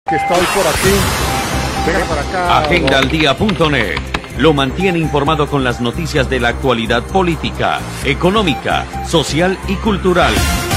Que está hoy por aquí. Venga para acá. Agendaldía.net lo mantiene informado con las noticias de la actualidad política, económica, social y cultural.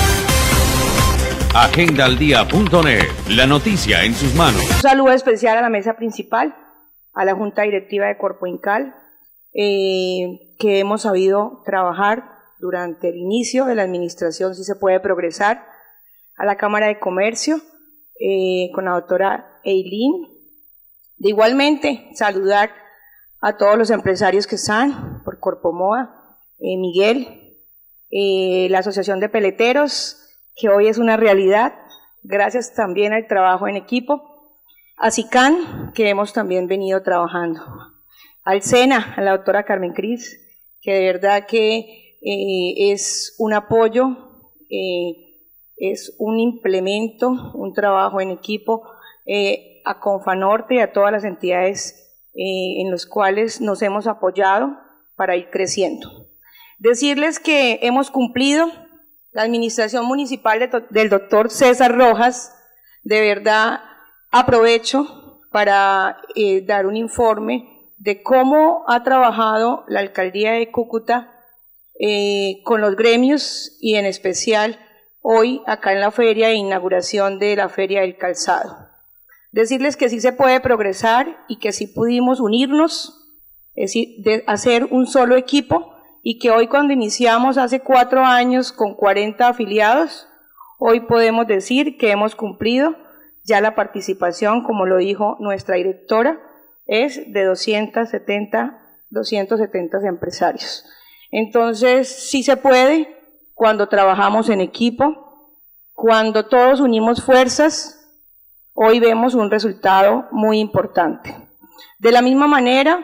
Agendaldía.net, la noticia en sus manos. Un saludo especial a la mesa principal, a la Junta Directiva de Corpoincal, que hemos sabido trabajar durante el inicio de la administración, si se puede progresar, a la Cámara de Comercio, con la doctora Eileen. De igualmente, saludar a todos los empresarios que están por Corpomoda, Miguel, la Asociación de Peleteros, que hoy es una realidad, gracias también al trabajo en equipo, a SICAN, que hemos también venido trabajando, al SENA, a la doctora Carmen Cris, que de verdad que es un apoyo, es un implemento, un trabajo en equipo, a Confanorte y a todas las entidades en las cuales nos hemos apoyado para ir creciendo. Decirles que hemos cumplido. La administración municipal del doctor César Rojas, de verdad aprovecho para dar un informe de cómo ha trabajado la alcaldía de Cúcuta con los gremios y en especial hoy acá en la feria de inauguración de la Feria del Calzado. Decirles que sí se puede progresar y que sí pudimos unirnos, es decir, de hacer un solo equipo, y que hoy, cuando iniciamos hace 4 años con 40 afiliados, hoy podemos decir que hemos cumplido ya la participación, como lo dijo nuestra directora, es de 270 empresarios. Entonces, sí se puede cuando trabajamos en equipo, cuando todos unimos fuerzas, hoy vemos un resultado muy importante. De la misma manera,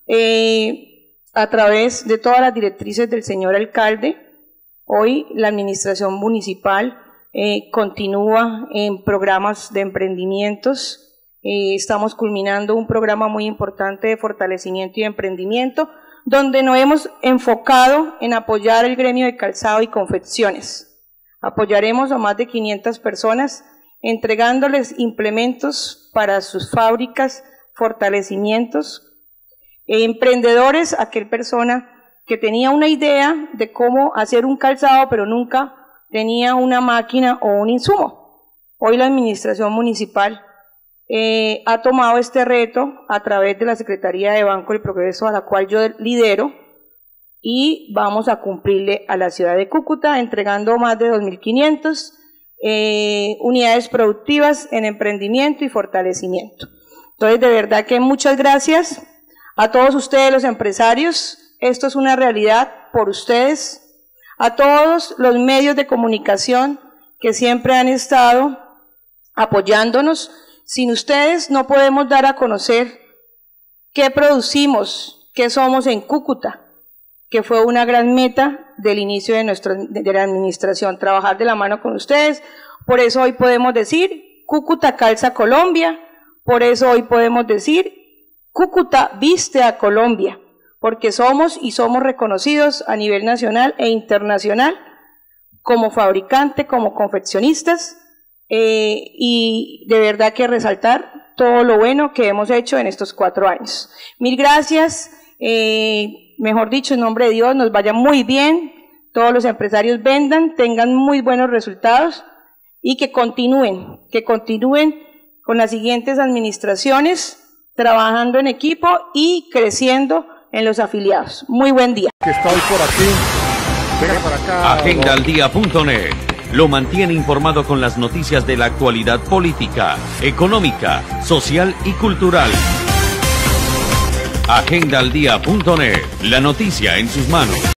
a través de todas las directrices del señor alcalde, hoy la administración municipal continúa en programas de emprendimientos. Estamos culminando un programa muy importante de fortalecimiento y emprendimiento, donde nos hemos enfocado en apoyar el gremio de calzado y confecciones. Apoyaremos a más de 500 personas, entregándoles implementos para sus fábricas, fortalecimientos, emprendedores, aquel persona que tenía una idea de cómo hacer un calzado, pero nunca tenía una máquina o un insumo. Hoy la administración municipal ha tomado este reto a través de la Secretaría de Banco del Progreso, a la cual yo lidero, y vamos a cumplirle a la ciudad de Cúcuta, entregando más de 2.500 unidades productivas en emprendimiento y fortalecimiento. Entonces, de verdad que muchas gracias a todos ustedes, los empresarios. Esto es una realidad por ustedes, a todos los medios de comunicación que siempre han estado apoyándonos. Sin ustedes no podemos dar a conocer qué producimos, qué somos en Cúcuta, que fue una gran meta del inicio de la administración, trabajar de la mano con ustedes. Por eso hoy podemos decir Cúcuta calza Colombia, por eso hoy podemos decir Cúcuta viste a Colombia, porque somos reconocidos a nivel nacional e internacional como fabricante, como confeccionistas, y de verdad que resaltar todo lo bueno que hemos hecho en estos 4 años. Mil gracias, mejor dicho, en nombre de Dios, nos vaya muy bien, todos los empresarios vendan, tengan muy buenos resultados y que continúen con las siguientes administraciones, trabajando en equipo y creciendo en los afiliados. Muy buen día. Que está hoy por aquí. Venga para acá. Agendaldía.net lo mantiene informado con las noticias de la actualidad política, económica, social y cultural. Agendaldía.net, la noticia en sus manos.